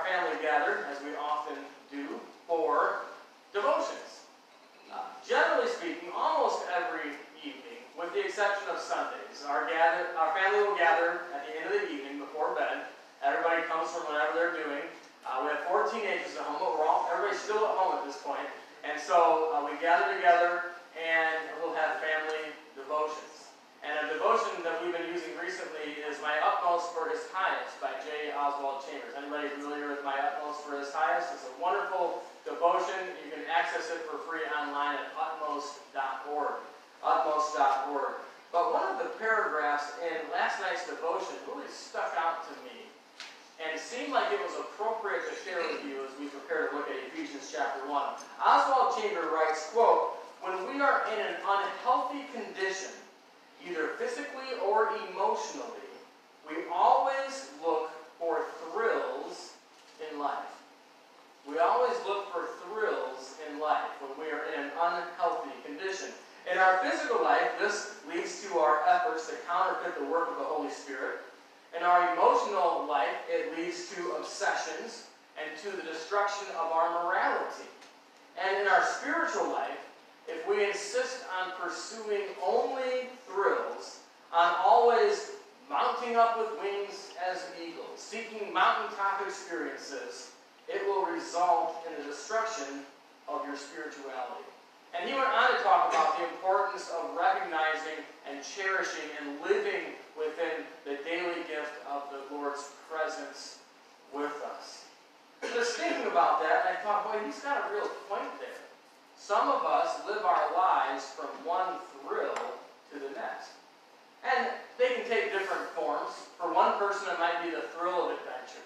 family gathered, as we often do, for devotions. Generally speaking, almost every evening, with the exception of Sundays, our family will gather at the end of the evening before bed. Everybody comes from whatever they're doing. We have 4 teenagers at home, but everybody's still at home at this point. And so we gather together and we'll have family devotions. And a devotion that we've been using recently is My Utmost for His Highest by J. Oswald Chambers. Anybody familiar with My Utmost for His Highest? It's a wonderful devotion. You can access it for free online at utmost.org. Utmost.org. But one of the paragraphs in last night's devotion really stuck out to me. And it seemed like it was appropriate to share with you as we prepare to look at Ephesians chapter 1. Oswald Chambers writes, quote, "When we are in an unhealthy condition, either physically or emotionally, we always look for thrills in life." We always look for thrills in life when we are in an unhealthy condition. In our physical life, this leads to our efforts to counterfeit the work of the Holy Spirit. In our emotional life, it leads to obsessions and to the destruction of our morality. And in our spiritual life, if we insist on pursuing only thrills, on always mounting up with wings as eagles, seeking mountaintop experiences, it will result in the destruction of your spirituality. And he went on to talk about the importance of recognizing and cherishing and living within the daily gift of the Lord's presence with us. Just thinking about that, I thought, boy, he's got a real point there. Some of us live our lives from one thrill to the next. And they can take different forms. For one person, it might be the thrill of adventure.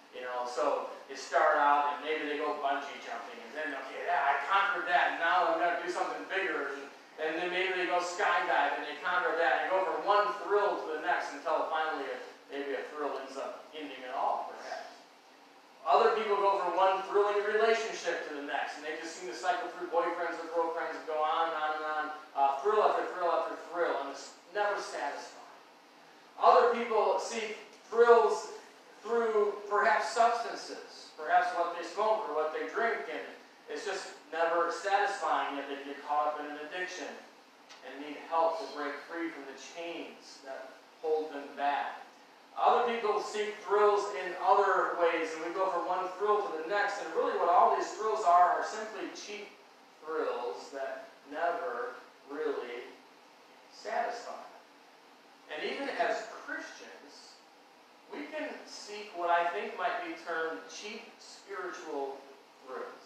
So you start out and maybe they go bungee jumping, and then, okay, I conquered that, and now I'm going to do something bigger. And then maybe they go skydiving, and they conquer that, and go from one thrill to the next until finally maybe a thrill ends up ending it all, perhaps. Other people go from one thrilling relationship to the next, and they just seem to cycle through boyfriends or girlfriends and go on and on and on, thrill after thrill after thrill, and it's never satisfying. Other people seek thrills through perhaps substances, perhaps what they smoke or what they drink, and it's just never satisfying, yet they get caught up in an addiction and need help to break free from the chains that hold them back. Other people seek thrills in other ways, and we go from one thrill to the next, and really what all these thrills are simply cheap thrills that never really satisfy. And even as Christians, we can seek what I think might be termed cheap spiritual thrills.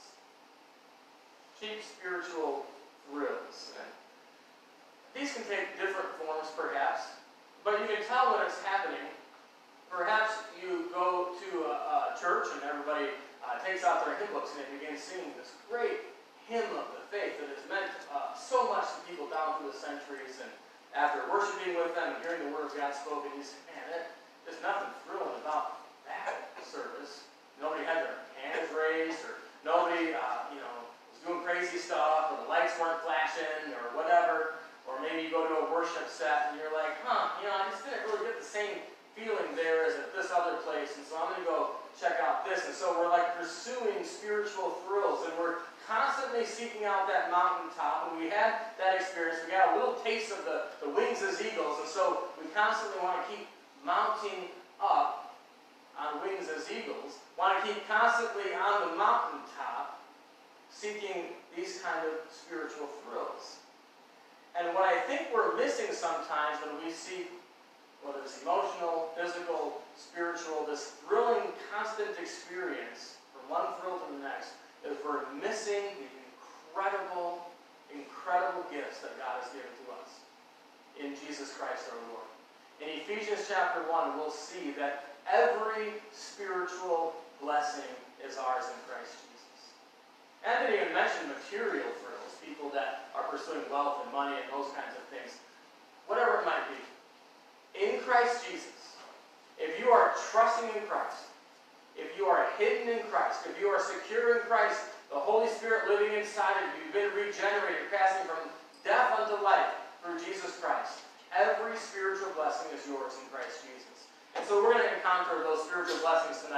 Cheap spiritual thrills. And these can take different forms, perhaps, but you can tell when it's happening. Perhaps you go to a church and everybody takes out their hymn books and they begin singing this great hymn of the faith that has meant so much to people down through the centuries. And after worshiping with them and hearing the word of God spoken, you say, man, there's nothing thrilling about that service. Nobody had their hands raised, or nobody, was doing crazy stuff, or the lights weren't flashing, or whatever. Or maybe you go to a worship set and you're like, I just didn't really get the same feeling there as at this other place, and so I'm going to go check out this. And so we're like pursuing spiritual thrills, and we're constantly seeking out that mountaintop. And we had that experience. We got a little taste of the wings as eagles, and so we constantly want to keep mounting up on wings as eagles, want to keep constantly on the mountaintop, seeking these kind of spiritual thrills. And what I think we're missing sometimes when we seek, whether it's emotional, physical, spiritual, this thrilling, constant experience from one thrill to the next, is we're missing the incredible, incredible gifts that God has given to us in Jesus Christ our Lord. In Ephesians chapter 1, we'll see that every spiritual blessing is ours in Christ Jesus. And I didn't even mention material thrills, people that are pursuing wealth and money and those kinds of things. Whatever it might be. In Christ Jesus, if you are trusting in Christ, if you are hidden in Christ, if you are secure in Christ, the Holy Spirit living inside of you, you've been regenerated, passing from death unto life through Jesus Christ, every spiritual blessing is yours in Christ Jesus. And so we're going to encounter those spiritual blessings tonight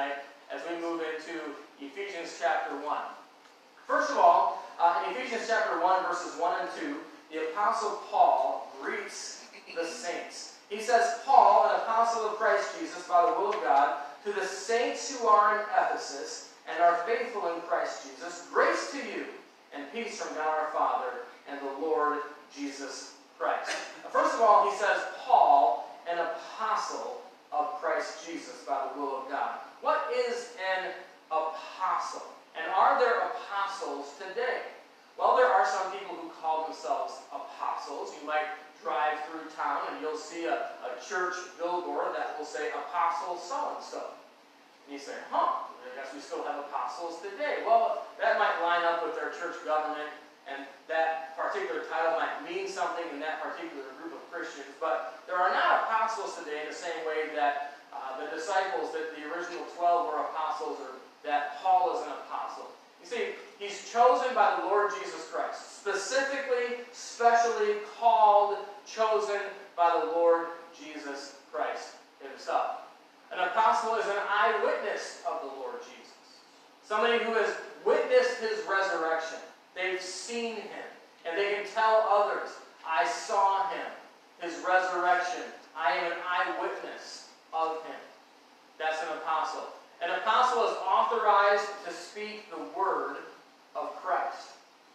as we move into Ephesians chapter 1. First of all, in Ephesians chapter 1, verses 1 and 2, the Apostle Paul greets the saints. He says, Paul, an apostle of Christ Jesus by the will of God, to the saints who are in Ephesus and are faithful in Christ Jesus, grace to you and peace from God our Father and the Lord Jesus Christ. First of all, he says, Paul, an apostle of Christ Jesus by the will of God. What is an apostle? And are there apostles today? Well, there are some people who call themselves apostles. You might drive through town and you'll see a church billboard that will say Apostle so-and-so. And you say, I guess we still have apostles today. Well, that might line up with our church government, and that particular title might mean something in that particular group of Christians. But there are not apostles today in the same way that the disciples, that the original 12 were apostles, or that Paul is an apostle. You see, he's chosen by the Lord Jesus Christ. Specifically, specially called, chosen by the Lord Jesus Christ himself. An apostle is an eyewitness of the Lord Jesus. Somebody who has witnessed his resurrection. They've seen him. And they can tell others, I saw him, his resurrection. I am an eyewitness of him. That's an apostle. An apostle is authorized to speak the word of Christ.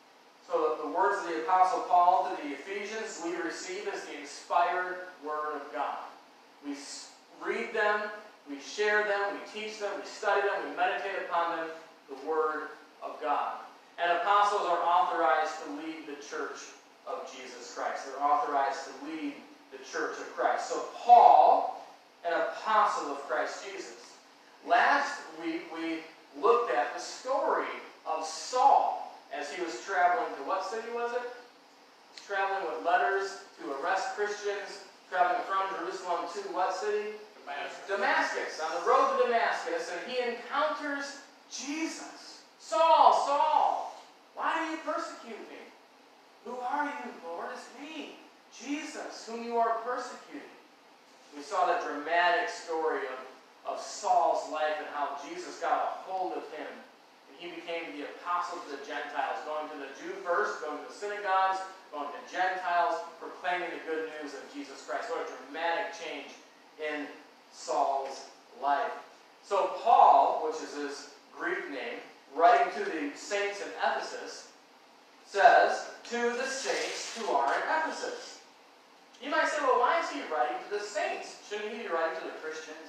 So the words of the Apostle Paul to the Ephesians we receive as the inspired word of God. We read them, we share them, we teach them, we study them, we meditate upon them, the word of God. And apostles are authorized to lead the church of Jesus Christ. They're authorized to lead the church of Christ. So Paul, an apostle of Christ Jesus. Last week we looked at the story of Saul as he was traveling to what city was it? He was traveling with letters to arrest Christians, traveling from Jerusalem to what city? Damascus. On the road to Damascus, and he encounters Jesus. Saul, Saul, why do you persecute me? Who are you, Lord? It's me, Jesus, whom you are persecuting. We saw that dramatic story of Saul's life and how Jesus got a hold of him. And he became the apostle to the Gentiles, going to the Jew first, going to the synagogues, going to Gentiles, proclaiming the good news of Jesus Christ. What a dramatic change in Saul's life. So Paul, which is his Greek name, writing to the saints in Ephesus, says, to the saints who are in Ephesus. You might say, well, why is he writing to the saints? Shouldn't he be writing to the Christians?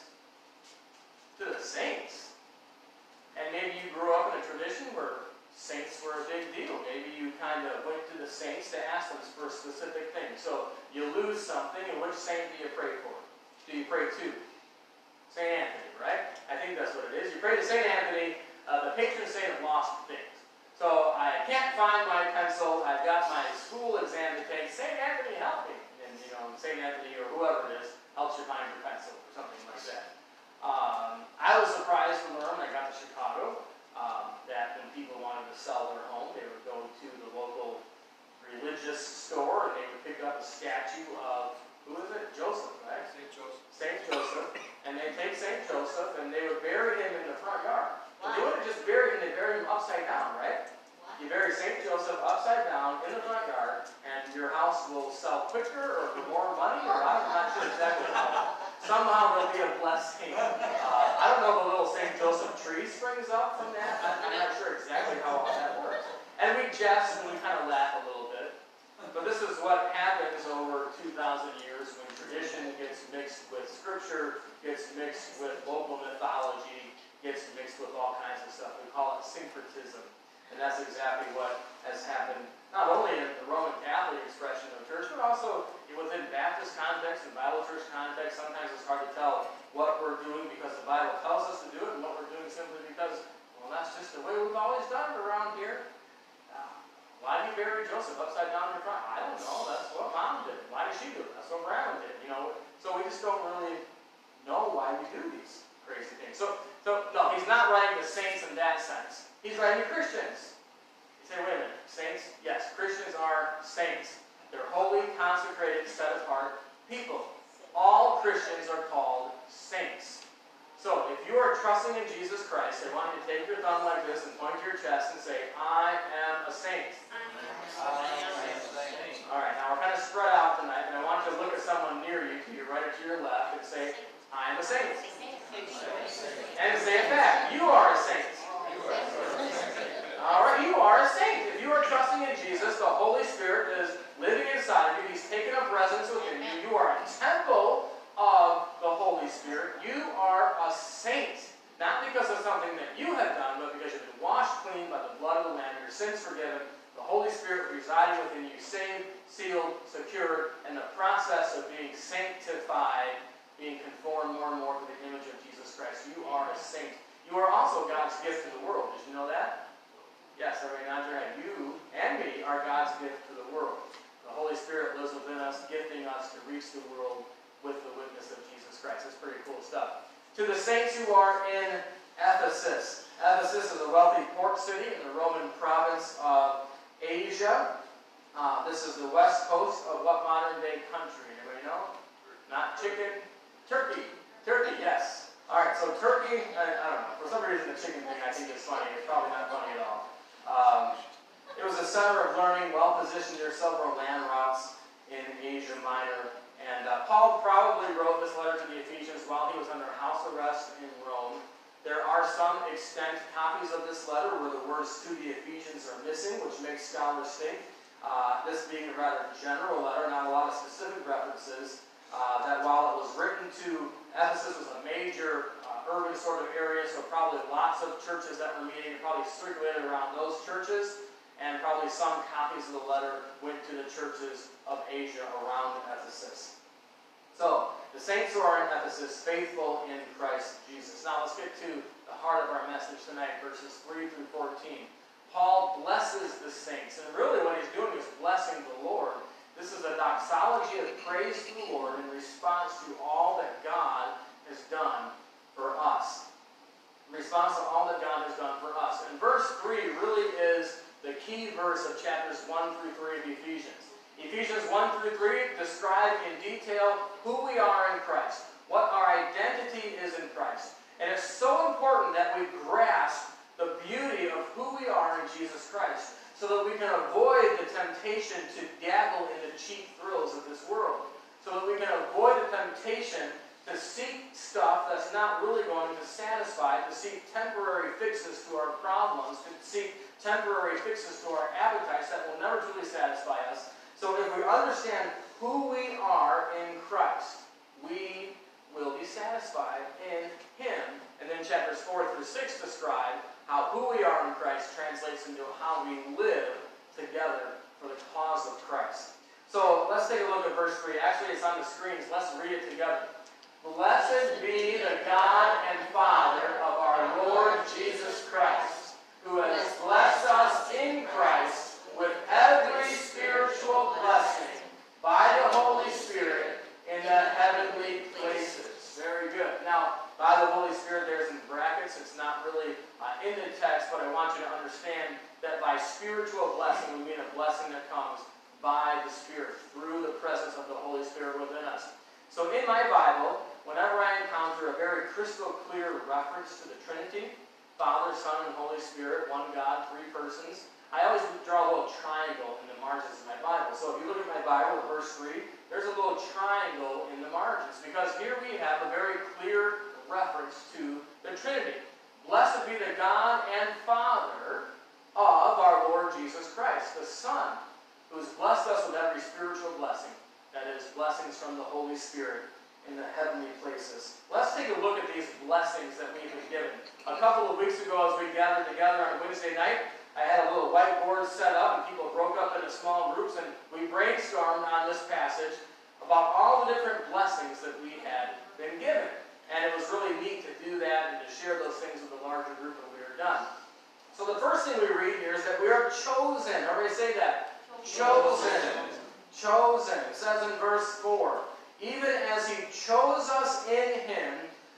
To the saints. And maybe you grew up in a tradition where saints were a big deal. Maybe you kind of went to the saints to ask them for a specific thing. So you lose something, and which saint do you pray for? Do you pray to? St. Anthony, right? I think that's what it is. You pray to St. Anthony, the patron saint of lost things. So I can't find my pencil. I've got my school exam to take. St. Anthony, help me. And St. Anthony or whoever it is helps you find your pencil or something like that. I was surprised to learn when I got to Chicago that when people wanted to sell their home, they would go to the local religious store and they would pick up a statue of, who is it? Joseph, right? St. Joseph. St. Joseph. And they'd take St. Joseph and they would bury him in the front yard. But they wouldn't just bury him, they buried him upside down, right? You bury St. Joseph upside down in the front yard, and your house will sell quicker or for more money, or I'm not sure exactly how. Somehow there'll be a blessing. I don't know if a little St. Joseph tree springs up from that. I'm not sure exactly how all that works. And we jest and we kind of laugh a little bit. But this is what happens over 2,000 years when tradition gets mixed with scripture, gets mixed with local mythology, gets mixed with all kinds of stuff. We call it syncretism. And that's exactly what has happened, not only in the Roman Catholic expression of church, but also within Baptist context and Bible church context. Sometimes it's hard to tell what we're doing because the Bible tells us to do it, and what we're doing simply because, well, that's just the way we've always done it around here. Why do you bury Joseph upside down in the front? I don't know. That's what Mom did. Why did she do it? That's what Grandma did. So we just don't really know why we do these crazy things. So no, he's not writing to saints in that sense. He's writing to Christians. You say, wait a minute, saints? Yes, Christians are saints. They're holy, consecrated, set apart people. All Christians are called saints. So if you are trusting in Jesus Christ, I want you to take your thumb like this and point to your chest and say, I am a saint. Alright, now we're kind of spread out tonight, and I want you to look at someone near you, to your right or to your left, and say, I am a saint. And say it back, you are a saint. Alright, you are a saint. If you are trusting in Jesus, the Holy Spirit is living inside of you. He's taken up residence within you. You are a temple of the Holy Spirit. You are a saint. Not because of something that you have done, but because you've been washed clean by the blood of the Lamb, your sins forgiven, the Holy Spirit residing within you, saved, sealed, secured, and the process of being sanctified, being conformed more and more to the image of Jesus Christ. You are a saint. You are also God's gift to the world. Did you know that? Yes, everybody nod your head. You and me are God's gift to the world. The Holy Spirit lives within us, gifting us to reach the world with the witness of Jesus Christ. That's pretty cool stuff. To the saints who are in Ephesus. Ephesus is a wealthy port city in the Roman province of Asia. This is the west coast of what modern day country? Anybody know? Not chicken. Turkey. Turkey, yes. Alright, so Turkey, I don't know. For some reason the chicken thing I think is funny. It's probably not funny at all. It was a center of learning, well positioned near several land routes in Asia Minor. And Paul probably wrote this letter to the Ephesians while he was under house arrest in Rome. There are some extant copies of this letter where the words to the Ephesians are missing, which makes scholars think, this being a rather general letter, not a lot of specific references, that while it was written to Ephesus, was a major urban sort of area, so probably lots of churches that were meeting, probably circulated around those churches, and probably some copies of the letter went to the churches of Asia around Ephesus. So, the saints who are in Ephesus, faithful in Christ Jesus. Now let's get to the heart of our message tonight, verses 3 through 14. Paul blesses the saints, and really what he's doing is blessing the Lord. This is a doxology of praise to the Lord in response to all that God has done for us. In response to all that God has done for us. And verse 3 really is the key verse of chapters 1 through 3 of Ephesians. Ephesians 1 through 3 describe in detail who we are in Christ, what our identity is in Christ. And it's so important that we grasp the beauty of who we are in Jesus Christ so that we can avoid the temptation to dabble in the cheap thrills of this world. So that we can avoid the temptation to seek stuff that's not really going to satisfy, to seek temporary fixes to our problems, to seek temporary fixes to our appetites that will never truly satisfy us. So if we understand who we are in Christ, we will be satisfied in Him. And then chapters 4 through 6 describe how who we are in Christ translates into how we live together for the cause of Christ. So let's take a look at verse 3. Actually, it's on the screens. Let's read it together. Blessed be the God and Father of our Lord Jesus Christ, who has blessed us in Christ with every spiritual blessing by the Holy Spirit in the heavenly places. Very good. Now, by the Holy Spirit, there's in brackets. It's not really in the text, but I want you to understand that by spiritual blessing, we mean a blessing that comes by the Spirit, through the presence of the Holy Spirit within us. So in my Bible, whenever I encounter a very crystal clear reference to the Trinity, Father, Son, and Holy Spirit, one God, three persons, I always draw a little triangle in the margins of my Bible. So if you look at my Bible at verse 3, there's a little triangle in the margins, because here we have a very clear reference to the Trinity. Blessed be the God and Father of our Lord Jesus Christ, the Son, who has blessed us with every spiritual blessing, that is, blessings from the Holy Spirit in the heavenly places. Let's take a look at these blessings that we've been given. A couple of weeks ago, as we gathered together on Wednesday night, I had a little whiteboard set up, and people broke up into small groups, and we brainstormed on this passage about all the different blessings that we had been given. And it was really neat to do that and to share those things with a larger group when we were done. So the first thing we read here is that we are chosen. Everybody say that. Chosen. Chosen. It says in verse 4, even as He chose us in Him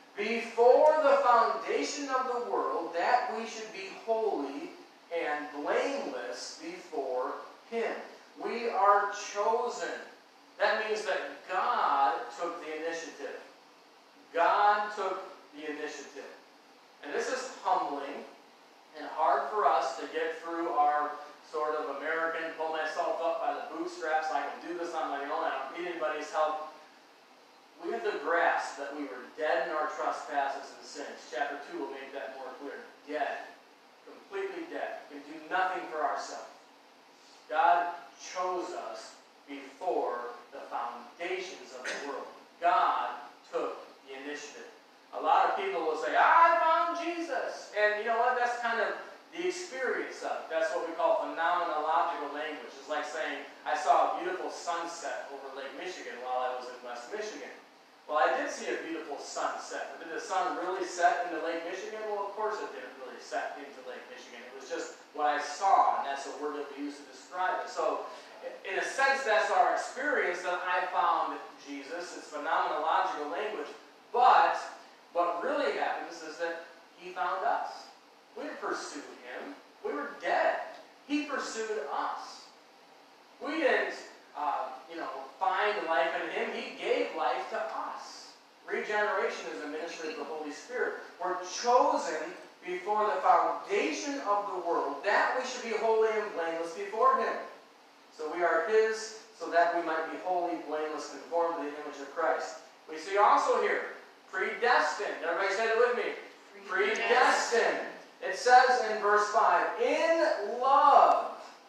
before the foundation of the world, that we should be holy and blameless before Him. We are chosen. That means that God took the initiative. God took the initiative. And this is humbling and hard for us to get through our sort of American, pull myself up by the bootstraps, I can do this on my own, I don't need anybody's help. We have to grasp that we were dead in our trespasses and sins. Chapter 2 will make that more clear. Dead. Completely dead. We can do nothing for ourselves. God chose us before the foundations of the world. God took the initiative. A lot of people will say, I found Jesus. And you know what? That's kind of the experience of it. That's what we call phenomenological language. It's like saying, I saw a beautiful sunset over Lake Michigan while I was in West Michigan. Well, I did see a beautiful sunset. But did the sun really set into Lake Michigan? Well, of course it didn't really set into Lake Michigan. It was just what I saw, and that's a word that we use to describe it. So, in a sense, that's our experience that I found Jesus. It's phenomenological language. But what really happens is that he found us. We didn't pursue him. We were dead. He pursued us. We didn't, find life in him. He gave life to us. Regeneration is a ministry of the Holy Spirit. We're chosen before the foundation of the world that we should be holy and blameless before him. So we are his, so that we might be holy, blameless, conformed to the image of Christ. We see also here, predestined. Everybody say it with me. Predestined. It says in verse 5, in love,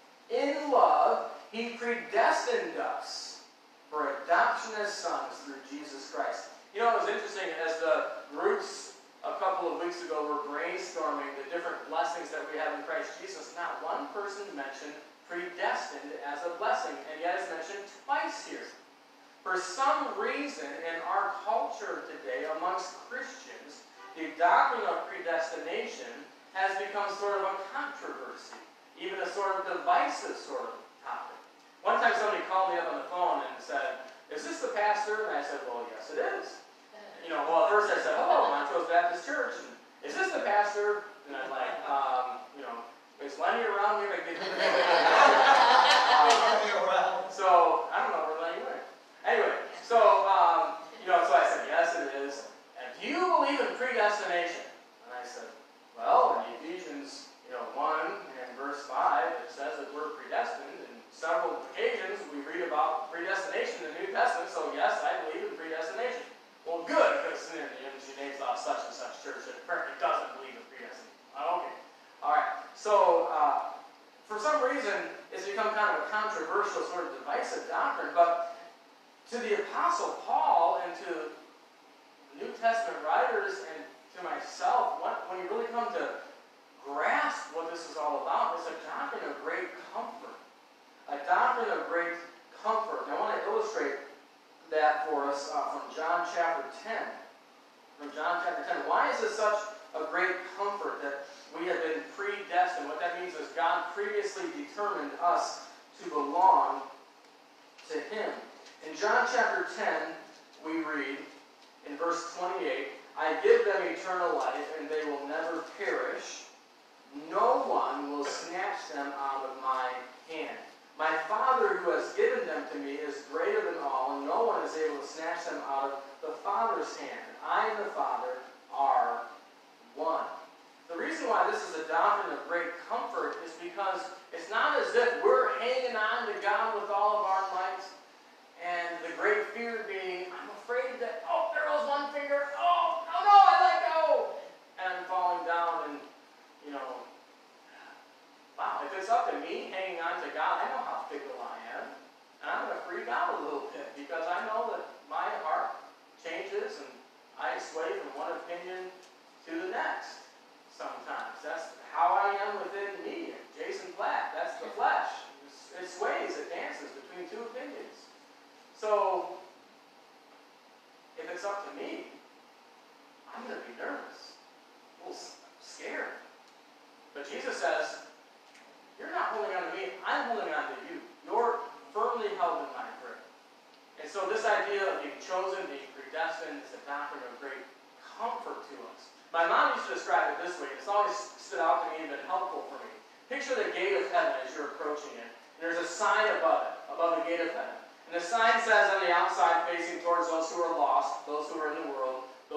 he predestined us for adoption as sons through Jesus Christ. You know, it was interesting, as the groups a couple of weeks ago were brainstorming the different blessings that we have in Christ Jesus, not one person mentioned predestined as a blessing, and yet it's mentioned twice here. For some reason, in our culture today, amongst Christians, the doctrine of predestination has become sort of a controversy, even a sort of divisive sort of topic. One time somebody called me up on the phone and said, is this the pastor? And I said, well, yes it is. At first I said, hello, Montrose Baptist Church. And, is this the pastor? And I'm like, is Lenny around here? So, I don't know where Lenny went. Anyway, so I said, yes it is. And do you believe in predestination? And I said, well, in Ephesians 1 and verse 5, it says that we're predestined. And several occasions we read about predestination in the New Testament, so yes, I believe in predestination. Well, good, because she names off such and such church that apparently doesn't believe in predestination. Okay. Alright. So, for some reason, it's become kind of a controversial, sort of divisive doctrine, but to the Apostle Paul and to New Testament writers and to myself, when you really come to grasp what this is all about, it's a doctrine of great comfort. A doctrine of great comfort. And I want to illustrate that for us from John chapter 10. From John chapter 10. Why is it such a great comfort that we have been predestined? What that means is God previously determined us to belong to him. In John chapter 10, we read in verse 28, I give them eternal life, and they will never perish. No one will snatch them out of my hand. My Father who has given them to me is greater than all, and no one is able to snatch them out of the Father's hand. I and the Father are one. The reason why this is a doctrine of great comfort is because it's not as if we're hanging on to God with all of our might, and the great fear being, I'm afraid that, there goes one finger, no, I let go, and I'm falling down, and, wow, if it's up to me hanging on to God, I know how fickle I am. And I'm going to freak out a little bit because I know that my heart changes and I sway from one opinion to the next sometimes. That's how I am within me. Jason Platt, that's the flesh. It sways, it dances between two opinions. So, if it's up to me, I'm going to be nervous, a little scared. But Jesus says, you're not holding on to me, I'm holding on to you. You're firmly held in my grip. And so this idea of being chosen, being predestined, is a doctrine of great comfort to us. My mom used to describe it this way, and it's always stood out to me and been helpful for me. Picture the gate of heaven as you're approaching it. And there's a sign above it, above the gate of heaven. And the sign says on the outside, facing towards those who are lost, those who are in the world, those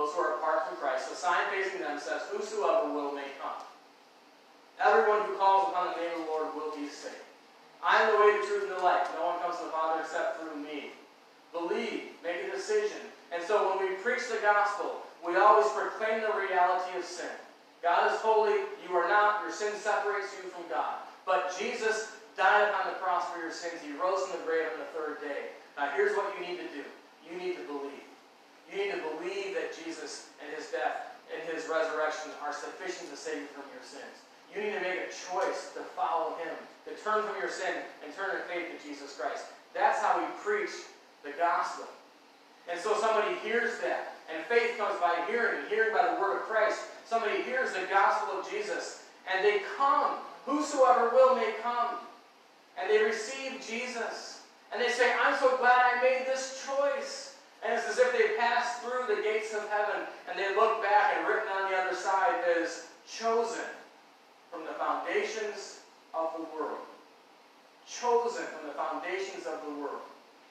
those who are apart from Christ. The sign facing them says, whosoever will may come. Everyone who calls upon the name of the Lord will be saved. I am the way, the truth, and the life. No one comes to the Father except through me. Believe, make a decision. And so when we preach the gospel, we always proclaim the reality of sin. God is holy, you are not, your sin separates you from God. But Jesus died upon the cross for your sins. He rose from the grave on the third day. Now here's what you need to do. You need to believe. You need to believe that Jesus and his death and his resurrection are sufficient to save you from your sins. You need to make a choice to follow him, to turn from your sin and turn in faith to Jesus Christ. That's how we preach the gospel. And so somebody hears that, and faith comes by hearing, and hearing by the word of Christ. Somebody hears the gospel of Jesus, and they come. Whosoever will may come. And they receive Jesus. And they say, I'm so glad I made this choice. And it's as if they passed through the gates of heaven, and they look back, and written on the other side is chosen from the foundations of the world. Chosen from the foundations of the world.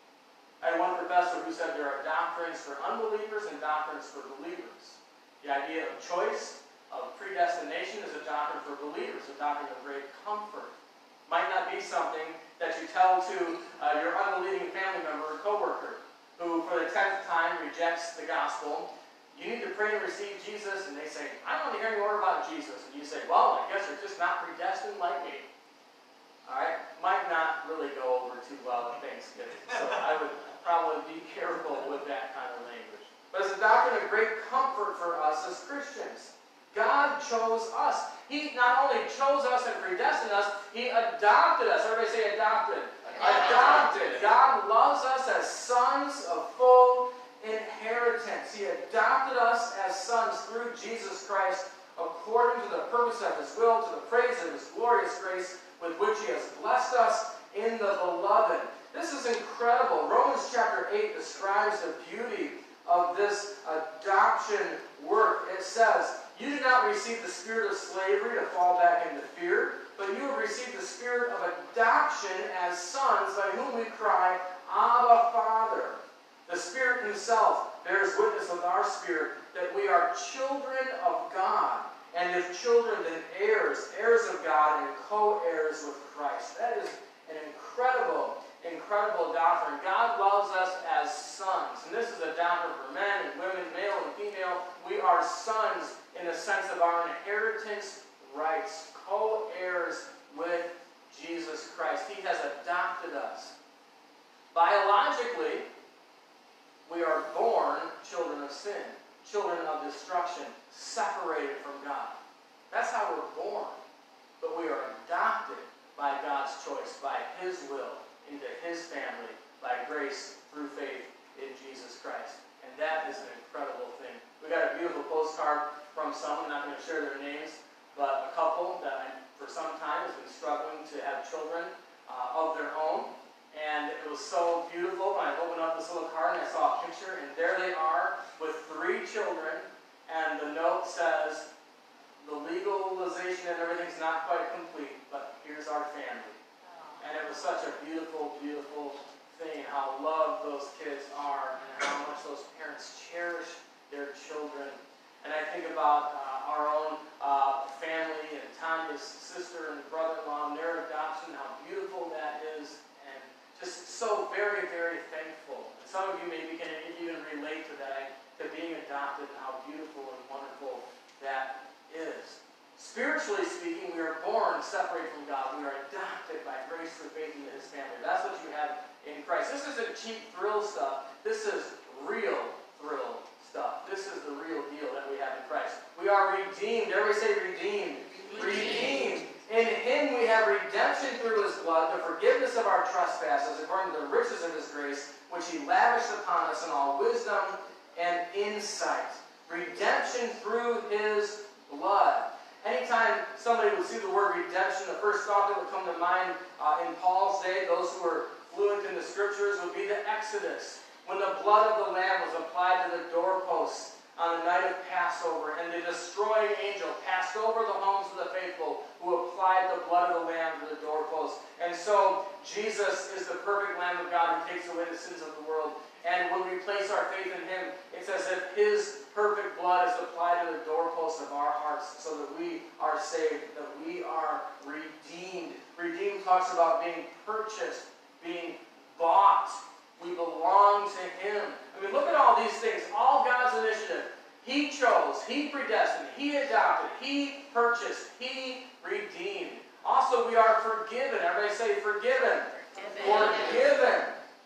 I had one professor who said there are doctrines for unbelievers and doctrines for believers. The idea of choice, of predestination, is a doctrine for believers, a doctrine of great comfort. Might not be something that you tell to your unbelieving family member or coworker who, for the 10th time, rejects the gospel. You need to pray and receive Jesus, and they say, I don't want to hear any more about Jesus. And you say, well, I guess you're just not predestined like me. Alright? Might not really go over too well at Thanksgiving. So I would probably be careful with that kind of language. But it's a doctrine of great comfort for us as Christians. God chose us. He not only chose us and predestined us, he adopted us. Everybody say adopted. Adopted. God loves us as sons of full inheritance. He adopted us as sons through Jesus Christ according to the purpose of his will, to the praise of his glorious grace with which he has blessed us in the beloved. This is incredible. Romans chapter 8 describes the beauty of this adoption work. It says, you did not receive the spirit of slavery to fall back into fear, but you have received the spirit of adoption as sons, by whom we cry, Abba, Father. The Spirit himself bears witness with our spirit that we are children of God, and if children, then heirs, heirs of God, and co-heirs with Christ. That is an incredible, incredible doctrine. God loves us as sons, and this is a doctrine for men and women, male and female. We are sons in the sense of our inheritance rights, co-heirs with Jesus Christ. He has adopted us. Biologically, we are born children of sin, children of destruction, separated from God. That's how we're born. But we are adopted by God's choice, by his will, into his family, by grace through faith in Jesus Christ. And that is an incredible thing. We got a beautiful postcard from someone, I'm not going to share their names, but a couple that for some time has been struggling to have children of their own. And it was so beautiful when I opened up this little card and I saw a picture, and there they are with 3 children, and the note says, the legalization and everything's not quite complete, but here's our family. And it was such a beautiful, beautiful thing, how loved those kids are, and how much those parents cherish their children. And I think about our own family, and Tanya's sister and brother-in-law, and their adoption, how beautiful that is. Just so very, very thankful. And some of you maybe can even relate to that, to being adopted, and how beautiful and wonderful that is. Spiritually speaking, we are born separated from God. We are adopted by grace through faith into his family. That's what you have in Christ. This isn't cheap thrill stuff. This is real thrill stuff. This is the real deal that we have in Christ. We are redeemed. Everybody say redeemed. Redeemed. In him we have redemption through his blood, the forgiveness of our trespasses, according to the riches of his grace, which he lavished upon us in all wisdom and insight. Redemption through his blood. Anytime somebody would see the word redemption, the first thought that would come to mind in Paul's day, those who were fluent in the scriptures, would be the Exodus, when the blood of the Lamb was applied to the doorposts on the night of Passover, and the destroying angel passed over the homes of the faithful who applied the blood of the Lamb to the doorposts. And so Jesus is the perfect Lamb of God who takes away the sins of the world. And when we place our faith in him, it's as if his perfect blood is applied to the doorposts of our hearts so that we are saved, that we are redeemed. Redeemed talks about being purchased, being bought. We belong to him. I mean, look at all these things. All God's initiative. He chose. He predestined. He adopted. He purchased. He redeemed. Also, we are forgiven. Everybody say forgiven. Forgiven.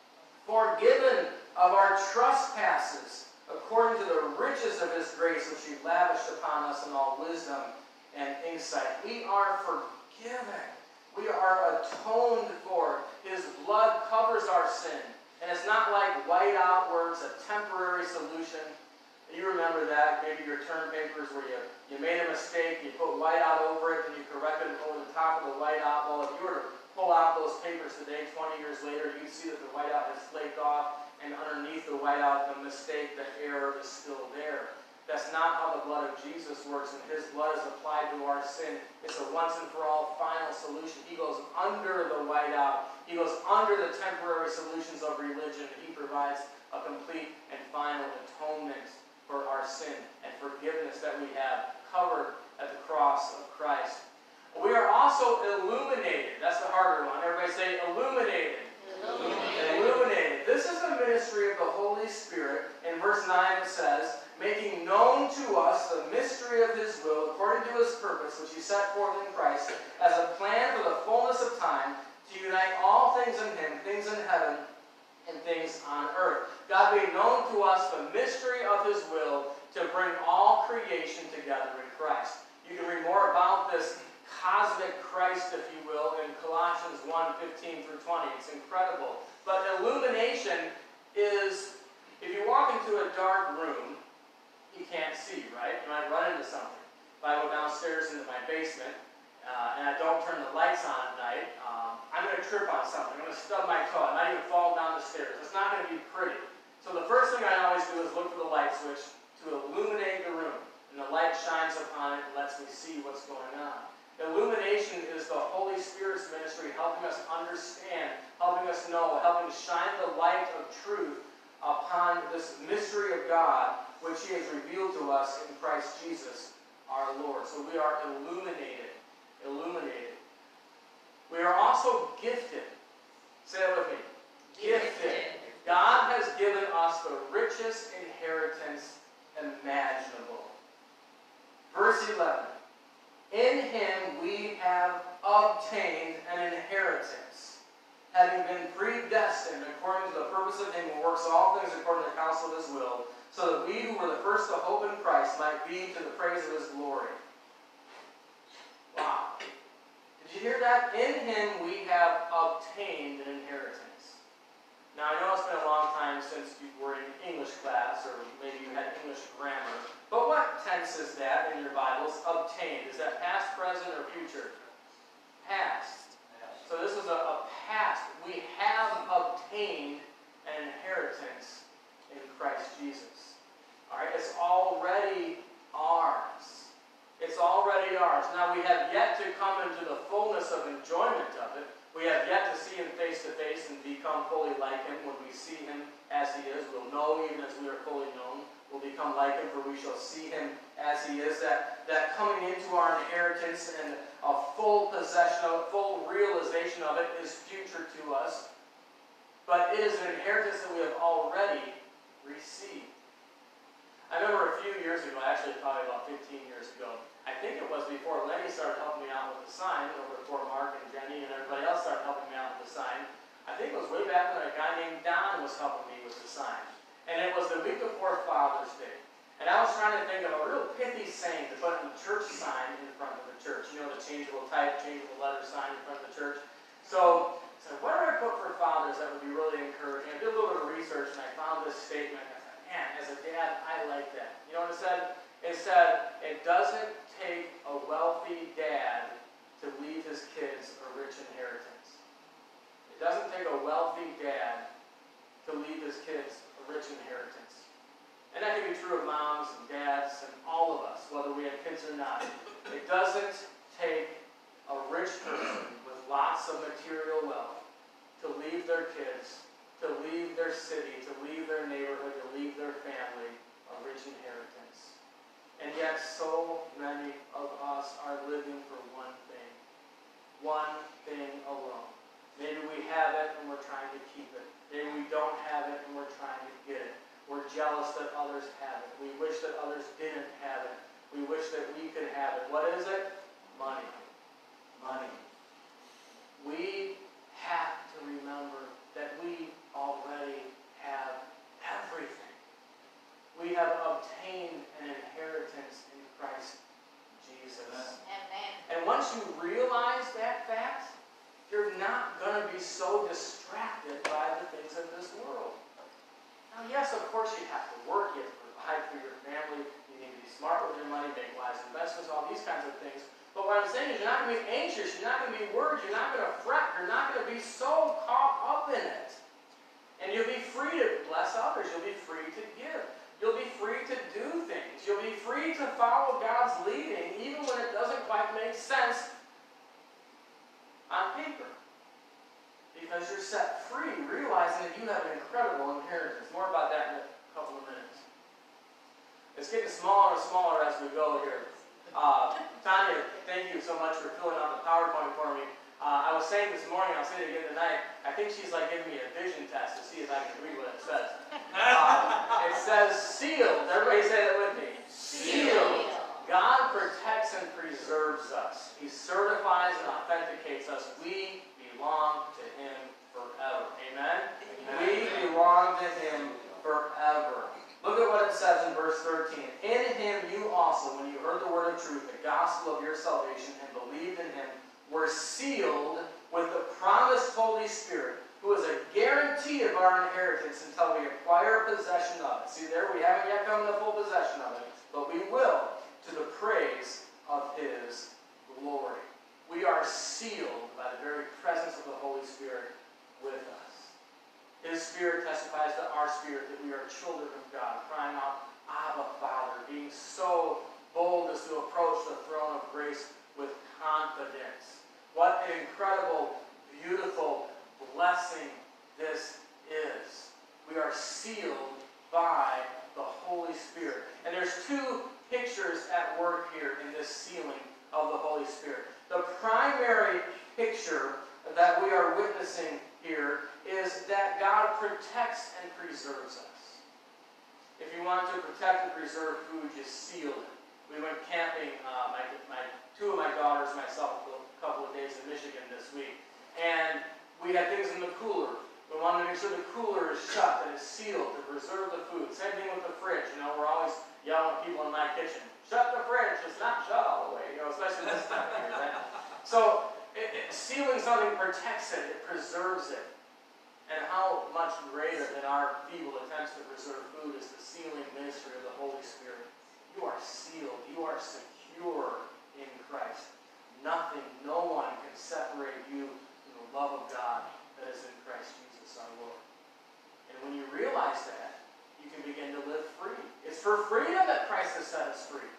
Forgiven of our trespasses according to the riches of his grace which he lavished upon us in all wisdom and insight. We are forgiven. We are atoned for. His blood covers our sin. And it's not like white out where it's a temporary solution. You remember that, maybe your term papers where you made a mistake, you put white out over it, and you corrected it over the top of the white out. Well, if you were to pull out those papers today, 20 years later, you can see that the white out has flaked off, and underneath the white out, the mistake, the error is still there. That's not how the blood of Jesus works, and his blood is applied to our sin. It's a once and for all final solution. He goes under the white out. He goes under the temporary solutions of religion, and he provides a complete and final atonement for our sin and forgiveness that we have covered at the cross of Christ. We are also illuminated. That's the harder one. Everybody say illuminated. Illuminated. This is the ministry of the Holy Spirit. In verse 9 it says, making known to us the mystery of his will according to his purpose, which he set forth in Christ, as a plan for the fullness of time, to unite all things in him, things in heaven and things on earth. God made known to us the mystery of his will to bring all creation together in Christ. You can read more about this cosmic Christ, if you will, in Colossians 1:15 through 20. It's incredible. But illumination is, if you walk into a dark room, you can't see, right? You might run into something. If I go downstairs into my basement and I don't turn the lights on at night, I'm going to trip on something. I'm going to stub my toe. I might even fall down the stairs. It's not going to be pretty. So the first thing I always do is look for the light switch to illuminate the room. And the light shines upon it and lets me see what's going on. Illumination is the Holy Spirit's ministry, helping us understand, helping us know, helping shine the light of truth upon this mystery of God, which he has revealed to us in Christ Jesus, our Lord. So we are illuminated. Illuminated. We are also gifted. Say it with me. Gifted. God has given us the richest inheritance imaginable. Verse 11. In him we have obtained an inheritance, having been predestined according to the purpose of him who works all things according to the counsel of his will, so that we who were the first to hope in Christ might be to the praise of his glory. Wow. Did you hear that? In him we have obtained an inheritance. Now, I know it's been a long time since you were in English class, or maybe you had English grammar, but what tense is that in your Bibles? Obtained. Is that past, present, or future? Past. So this is a past. We have obtained an inheritance in Christ Jesus. All right? It's already ours. It's already ours. Now, we have yet to come into the fullness of enjoyment of it. We have yet to see him face to face and become fully like him. When we see him as he is, we'll know even as we are fully known. We'll become like him, for we shall see him as he is. That coming into our inheritance and a full possession of it, full realization of it is future to us. But it is an inheritance that we have already received. I remember a few years ago, actually probably about 15 years ago, I think it was before Lenny started helping me out with the sign, or before Mark and Jenny and everybody else started helping me out with the sign. I think it was way back when a guy named Don was helping me with the sign. And it was the week before Father's Day. And I was trying to think of a real pithy saying to put on the church sign in front of the church. You know, the changeable type, changeable letter sign in front of the church. So I said, what do I put for fathers that would be really encouraging? I did a little bit of research and I found this statement. I thought, man, as a dad, I like that. You know what it said? It said, it doesn't take a wealthy dad to leave his kids a rich inheritance. It doesn't take a wealthy dad to leave his kids a rich inheritance. And that can be true of moms and dads and all of us, whether we have kids or not. It doesn't take a rich person with lots of material wealth to leave their kids, to leave their city, to leave their neighborhood, to leave their family a rich inheritance. And yet so many of us are living for one thing alone. Maybe we have it and we're trying to keep it. Maybe we don't have it and we're trying to get it. We're jealous that others have it. We wish that others didn't have it. We wish that we could have it. What is it? Money. Money. We have to remember that we already have everything. We have obtained an inheritance in Christ Jesus. Amen. And once you realize that fact, you're not going to be so distracted by the things of this world. Now, yes, of course you have to work. You have to provide for your family. You need to be smart with your money, make wise investments, all these kinds of things. But what I'm saying is you're not going to be anxious. You're not going to be worried. You're not going to fret. You're not going to be so caught up in it. And you'll be free to bless others. You'll be free to give. You'll be free to do things. You'll be free to follow God's leading, even when it doesn't quite make sense on paper. Because you're set free, realizing that you have an incredible inheritance. More about that in a couple of minutes. It's getting smaller and smaller as we go here. Tanya, thank you so much for filling out the PowerPoint for me. I was saying this morning, I'll say it again tonight, I think she's like giving me a vision test to see if I can read what it says. It says sealed. Everybody say that with me. Sealed. God protects and preserves us. He certifies and authenticates us. We belong to Him forever. Amen? We belong to Him forever. Look at what it says in verse 13. In Him you also, when you heard the word of truth, the gospel of your salvation, and believed in Him, were sealed with the promised Holy Spirit, who is a guarantee of our inheritance until we acquire possession of it. See there, we haven't yet come to full possession of it, but we will, to the praise of His glory. We are sealed by the very presence of the Holy Spirit with us. His Spirit testifies to our spirit that we are children of God, crying out, Abba, Father, being so bold as to approach the throne of grace with confidence. What an incredible, beautiful blessing this is. We are sealed by the Holy Spirit. And there's two pictures at work here in this sealing of the Holy Spirit. The primary picture that we are witnessing here is that God protects and preserves us. If you want to protect and preserve food, you seal it. We went camping, two of my daughters and myself, a couple of days in Michigan this week. And we had things in the cooler. We wanted to make sure the cooler is shut, that it's sealed to preserve the food. Same thing with the fridge. You know, we're always yelling at people in my kitchen, shut the fridge, it's not shut all the way, you know, especially this time of year, right? So, sealing something protects it, it preserves it. And how much greater than our feeble attempts to preserve food is the sealing ministry of the Holy Spirit. You are sealed, you are secure in Christ. Nothing, no one can separate you from the love of God that is in Christ Jesus our Lord. And when you realize that, you can begin to live free. It's for freedom that Christ has set us free.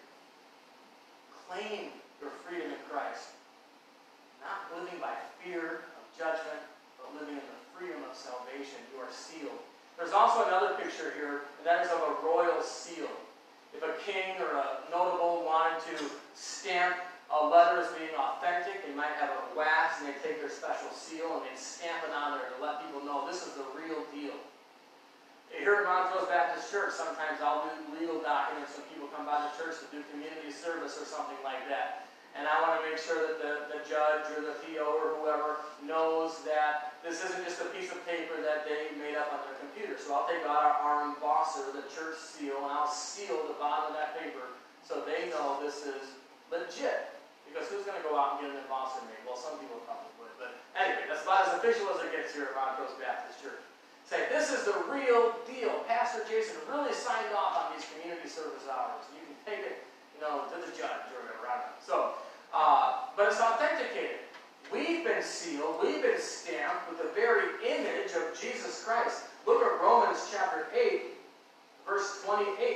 Claim your freedom in Christ. Not living by fear of judgment, but living in the freedom of salvation. You are sealed. There's also another picture here, and that is of a royal seal. If a king or a notable wanted to stamp a letter as being authentic, they might have a wax and they take their special seal and they stamp it on there to let people know this is the real deal. Here at Montrose Baptist Church, sometimes I'll do legal documents when people come by the church to do community service or something like that. And I want to make sure that the judge or the PO or whoever knows that this isn't just a piece of paper that they made up on their computer. So I'll take out our embosser, the church seal, and I'll seal the bottom of that paper so they know this is legit. Because who's going to go out and get an embosser made? Well, some people probably would. But anyway, that's about as official as it gets here at Montrose Baptist Church. Say, this is the real deal. Pastor Jason really signed off on these community service hours. You can take it, to the judge or whatever. I don't know. So, but it's authenticated. We've been sealed. We've been stamped with the very image of Jesus Christ. Look at Romans chapter 8, verse 28.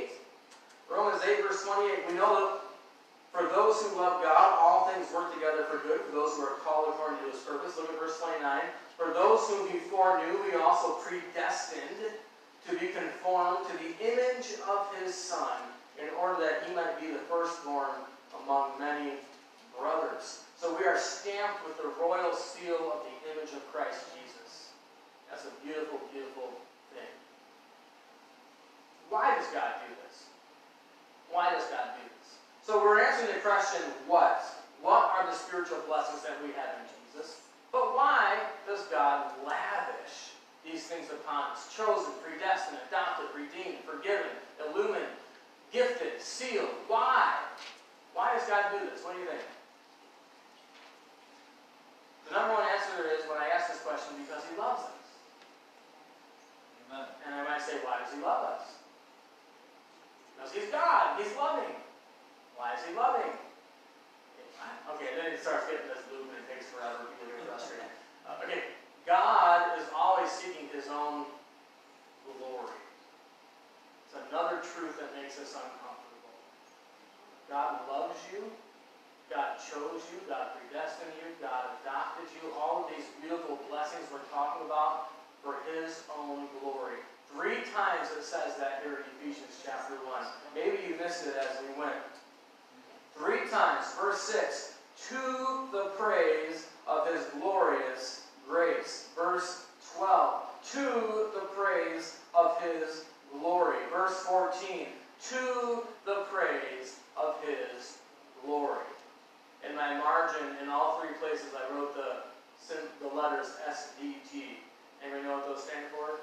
28, we know that for those who love God, all things work together for good, for those who are called according to his purpose. Look at verse 29. For those whom he foreknew, he also predestined to be conformed to the image of his Son, in order that he might be the firstborn among many brothers. So we are stamped with the royal seal of the image of Christ Jesus. That's a beautiful, beautiful thing. Why does God do this? Why does God do this? So we're answering the question, what? What are the spiritual blessings that we have in Jesus? But why does God lavish these things upon us? Chosen, predestined, adopted, redeemed, forgiven, illuminated, gifted, sealed. Why? Why does God do this? What do you think? The number one answer is, when I ask this question, because he loves us. Amen. And I might say, why does he love us? Because he's God. He's loving. Why is he loving? Okay, then it starts getting this loop and it takes forever. People get frustrated. Okay, God is always seeking his own glory. It's another truth that makes us uncomfortable. God loves you. God chose you. God predestined you. God adopted you. All of these beautiful blessings we're talking about for his own glory. 3 times it says that here in Ephesians chapter 1. Maybe you missed it as we went. 3 times. Verse 6. To the praise of his glorious grace. Verse 12. To the praise of his glory. Verse 14. To the praise of his glory. In my margin, in all 3 places, I wrote the letters SDG. Anybody know what those stand for?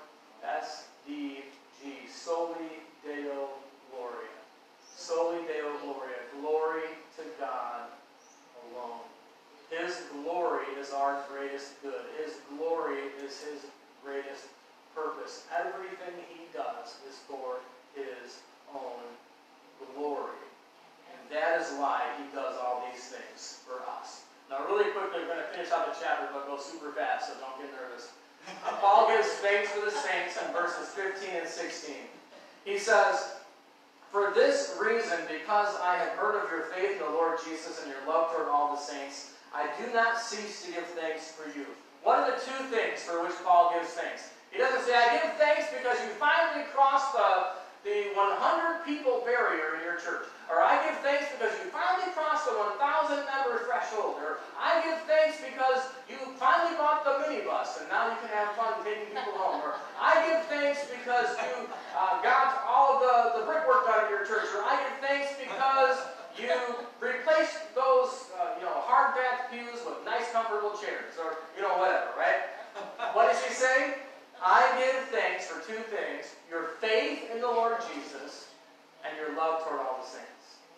SDG. Soli Deo Gloria. Soli Deo Gloria. Glory to God alone. His glory is our greatest good. His glory is his greatest purpose. Everything he does is for his own glory. And that is why he does all these things for us. Now really quickly, we're going to finish out the chapter, but go super fast, so don't get nervous. Paul gives thanks for the saints in verses 15 and 16. He says, for this reason, because I have heard of your faith in the Lord Jesus and your love toward all the saints, I do not cease to give thanks for you. What are the 2 things for which Paul gives thanks? He doesn't say, I give thanks because you finally crossed the 100 people barrier in your church. Or I give thanks because you finally crossed the 1,000 member threshold. Or I give thanks because you finally bought the minibus and now you can have fun taking people home. Or I give thanks because you got all of the brickwork done at your church. Or I give thanks because you replaced those hard bath pews with nice comfortable chairs. Or whatever, right? What does he say? I give thanks for 2 things. Your faith in the Lord Jesus and your love toward all the saints.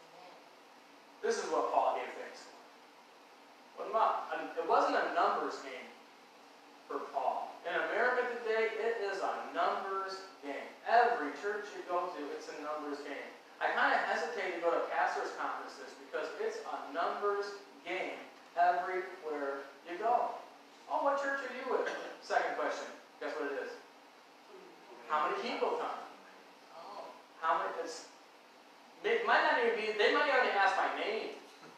This is what Paul gave thanks for. It wasn't a numbers game for Paul. In America today, it is a numbers game. Every church you go to, it's a numbers game. I kind of hesitate to go to pastors' conferences because it's a numbers game everywhere you go. Oh, what church are you with? Second question. Guess what it is? How many people come? How many? They might not even ask my name.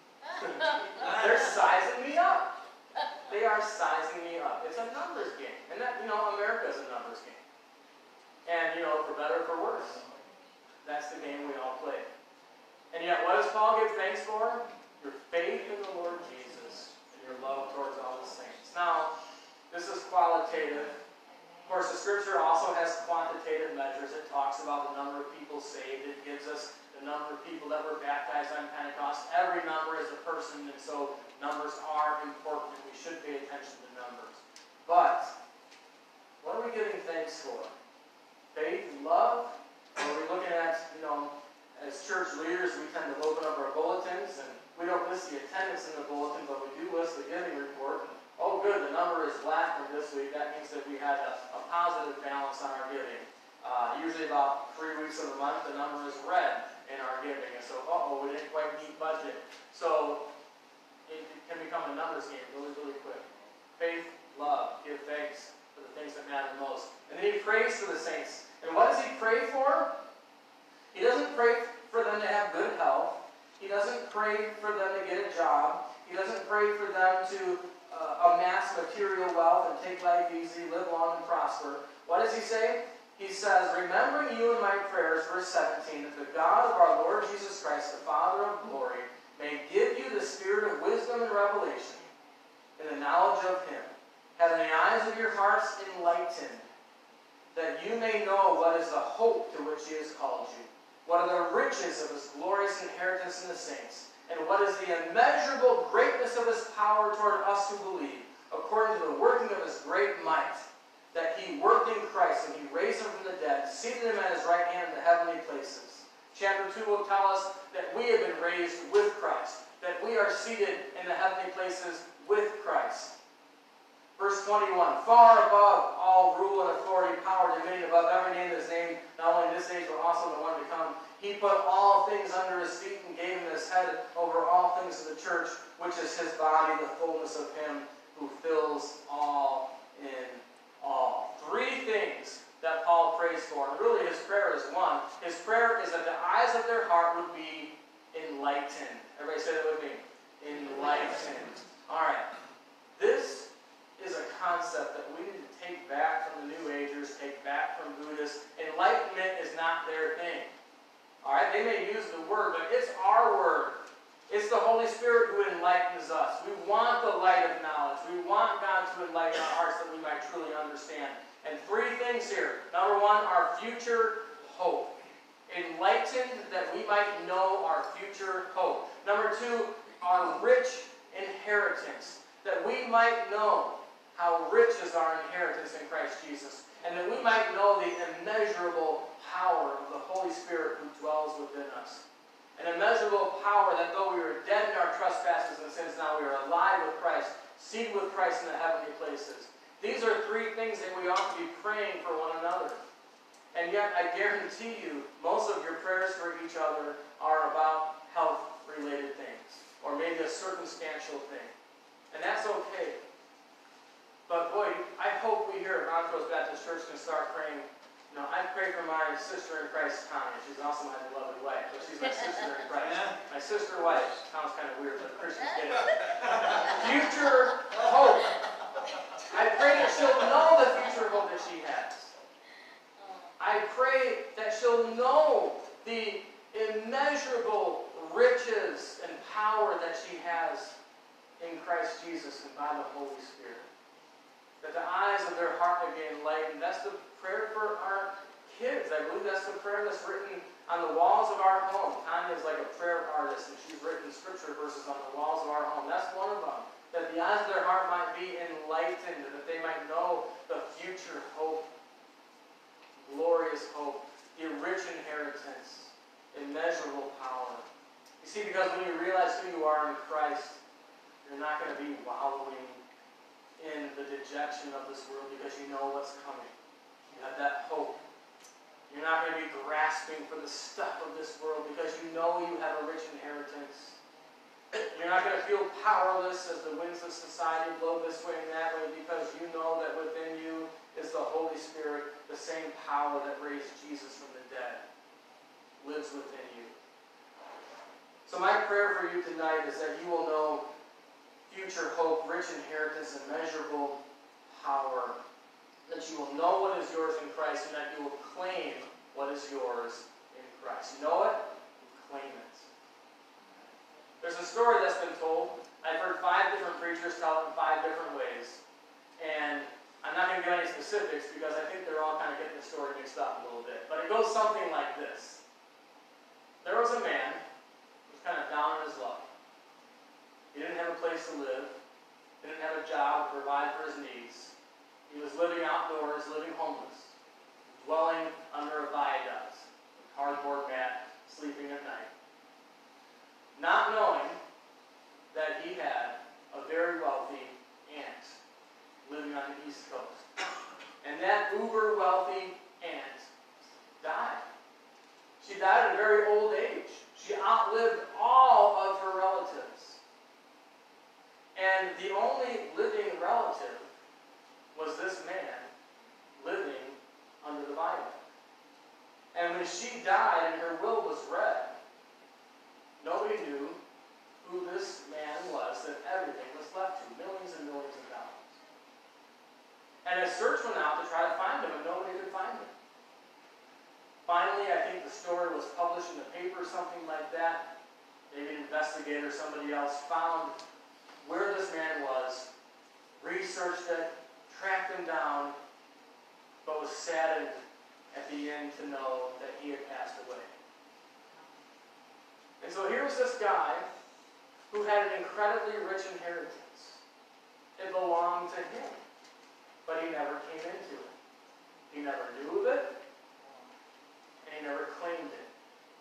They're sizing me up. They are sizing me up. It's a numbers game. And that, America is a numbers game. And, for better or for worse, that's the game we all play. And yet, what does Paul give thanks for? Your faith in the Lord Jesus and your love towards all the saints. Now, this is qualitative. Of course, the Scripture also has quantitative measures. It talks about the number of people saved. It gives us the number of people that were baptized on Pentecost. Every number is a person, and so numbers are important, and we should pay attention to numbers. But, what are we giving thanks for? Faith and love? Or are we looking at, as church leaders, we tend to open up our bulletins, and we don't list the attendance in the bulletin, but we do list the giving report. And, oh, good, the number is black from this week. That means that we had a positive balance on our giving. Usually about 3 weeks of the month, the number is red in our giving. And so, we didn't quite meet budget. So, it can become a numbers game really, really quick. Faith, love, give thanks for the things that matter most. And then he prays for the saints. And what does he pray for? He doesn't pray for them to have good health. doesn't pray for them to get a job. He doesn't pray for them to amass material wealth and take life easy, live long and prosper. What does he say? He says, remembering you in my prayers, verse 17, that the God of our Lord Jesus Christ, the Father of glory, may give you the spirit of wisdom and revelation in the knowledge of him, having the eyes of your hearts enlightened, that you may know what is the hope to which he has called you, what are the riches of his glorious inheritance in the saints, and what is the immeasurable greatness of his power toward us who believe, according to the working of his great might, that he worked in Christ when he raised him from the dead, seated him at his right hand in the heavenly places. Chapter 2 will tell us that we have been raised with Christ, that we are seated in the heavenly places with Christ. Verse 21, far above all rule and authority, power, dominion, above every name that is named, not only in this age but also in the one to come. He put all things under his feet and gave him his head over all things to the church, which is his body, the fullness of him who fills all in all. Three things that Paul prays for, and really his prayer is one. His prayer is that the eyes of their heart would be enlightened. Everybody say that with me. Enlightened. All right. This is a concept that we need to take back from the New Agers, take back from Buddhists. Enlightenment is not their thing. All right? They may use the word, but it's our word. It's the Holy Spirit who enlightens us. We want the light of knowledge. We want God to enlighten our hearts that we might truly understand. And three things here. Number one, our future hope. Enlightened that we might know our future hope. Number two, our rich inheritance. That we might know how rich is our inheritance in Christ Jesus. And that we might know the immeasurable power of the Holy Spirit who dwells within us. An immeasurable power that though we were dead in our trespasses and sins, now we are alive with Christ, seated with Christ in the heavenly places. These are three things that we ought to be praying for one another. And yet, I guarantee you, most of your prayers for each other are about health-related things, or maybe a circumstantial thing. And that's okay. But boy, I hope we here at Montrose Baptist Church can start praying. You know, I pray for my sister in Christ, Tanya. She's also my beloved wife, but she's my sister in Christ. My sister wife sounds kind of weird, but Christians get it. Future hope. I pray that she'll know the future hope that she has. I pray that she'll know the immeasurable riches and power that she has in Christ Jesus and by the Holy Spirit. That the eyes of their heart may be enlightened. That's the prayer for our kids. I believe that's the prayer that's written on the walls of our home. Tanya is like a prayer artist, and she's written scripture verses on the walls of our home. That's one of them. That the eyes of their heart might be enlightened, and that they might know the future hope, glorious hope, the rich inheritance, immeasurable power. You see, because when you realize who you are in Christ, you're not going to be wallowing in the dejection of this world because you know what's coming. You have that hope. You're not going to be grasping for the stuff of this world because you know you have a rich inheritance. You're not going to feel powerless as the winds of society blow this way and that way because you know that within you is the Holy Spirit, the same power that raised Jesus from the dead, lives within you. So my prayer for you tonight is that you will know future hope, rich inheritance, immeasurable power. That you will know what is yours in Christ and that you will claim what is yours in Christ. You know it? Claim it. There's a story that's been told. I've heard 5 different preachers tell it in 5 different ways. And I'm not going to give any specifics because I think they're all kind of getting the story mixed up a little bit. But it goes something like this. There was a man who was kind of down in his luck. He didn't have a place to live. Didn't have a job to provide for his needs. He was living outdoors, living homeless. Dwelling under a viaduct, a cardboard mat, sleeping at night. Not knowing that he had a very wealthy aunt living on the East Coast. And that uber wealthy aunt died. She died at a very old age. She outlived all of her relatives. And the only living relative was this man living under the viaduct. And when she died and her will was read, nobody knew who this man was that everything was left to, millions and millions of dollars. And a search went out to try to find him, and nobody could find him. Finally, I think the story was published in the paper, something like that. Maybe an investigator, somebody else, found where this man was, researched it, tracked him down, but was saddened at the end to know that he had passed away. And so here was this guy who had an incredibly rich inheritance. It belonged to him, but he never came into it. He never knew of it, and he never claimed it.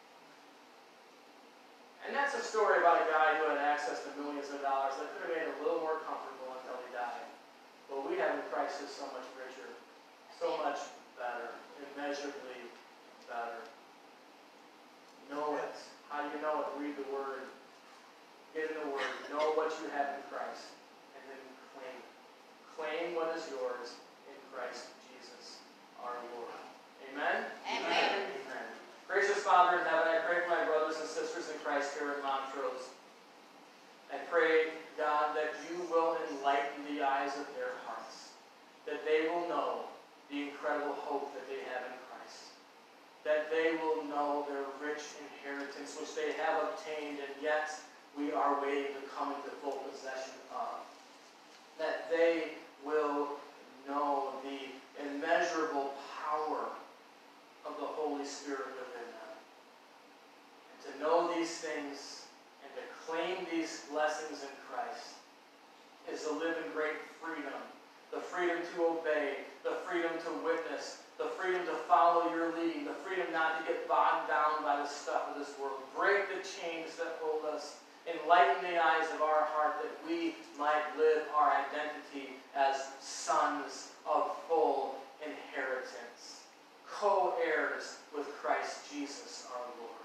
And that's a story about a guy who had access to millions of dollars that could have made him a little more comfortable until he died. What we have in Christ is so much richer, so much better, immeasurably better. Know it. How do you know it? Read the Word. Get in the Word. Know what you have in Christ. And then claim it. Claim what is yours in Christ Jesus our Lord. Amen? Amen. Amen. Gracious Father in heaven, I pray for my brothers and sisters in Christ here at Montrose. I pray, God, that you will enlighten the eyes of their hearts, that they will know the incredible hope that they have in Christ, that they will know their rich inheritance which they have obtained and yet we are waiting to come into full possession of, that they will know the immeasurable power of the Holy Spirit within them. And to know these things and to claim these blessings in Christ is to live in great freedom. The freedom to obey, the freedom to witness, the freedom to follow your leading, the freedom not to get bogged down by the stuff of this world. Break the chains that hold us. Enlighten the eyes of our heart that we might live our identity as sons of full inheritance, co-heirs with Christ Jesus our Lord.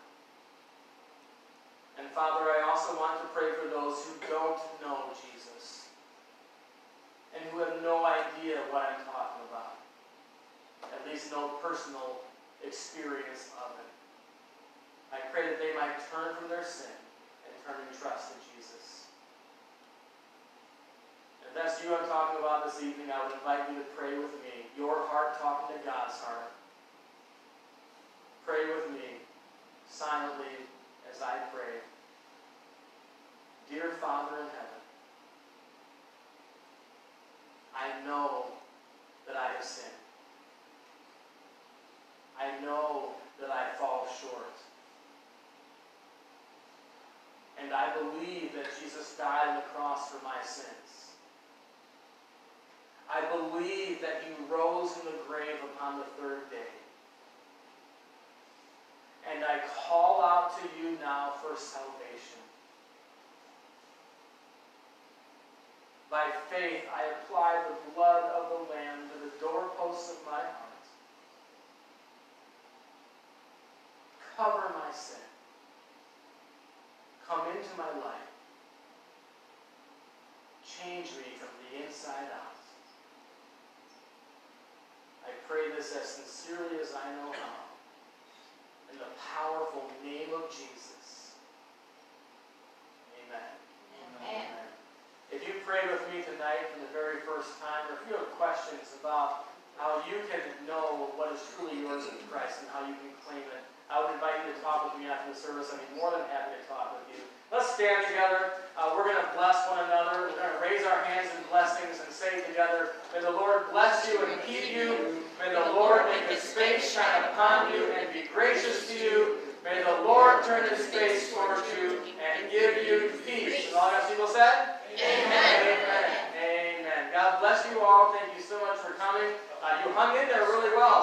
And Father, I also want to pray for those who don't know Jesus and who have no idea what I'm talking about, at least no personal experience of it. I pray that they might turn from their sin and turn and trust in Jesus. If that's you I'm talking about this evening, I would invite you to pray with me, your heart talking to God's heart. Pray with me silently as I pray. Dear Father in heaven, I know that I have sinned. I know that I fall short. And I believe that Jesus died on the cross for my sins. I believe that he rose from the grave upon the third day. And I call out to you now for salvation. By faith, I apply the blood of the Lamb to the doorposts of my heart. Cover my sin. Come into my life. Change me from the inside out. I pray this as sincerely as I know how. In the powerful name of Jesus. Amen. Amen. If you prayed with me tonight for the very first time, or if you have questions about how you can know what is truly yours in Christ and how you can claim it, I would invite you to talk with me after the service. I'd be more than happy to talk with you. Let's stand together. We're going to bless one another. We're going to raise our hands in blessings and say together, may the Lord bless you and keep you. May the Lord make his face shine upon you and be gracious to you. May the Lord turn his face towards you and give you peace. And all God's people said? Amen. Amen. Amen. God bless you all. Thank you so much for coming. You hung in there really well.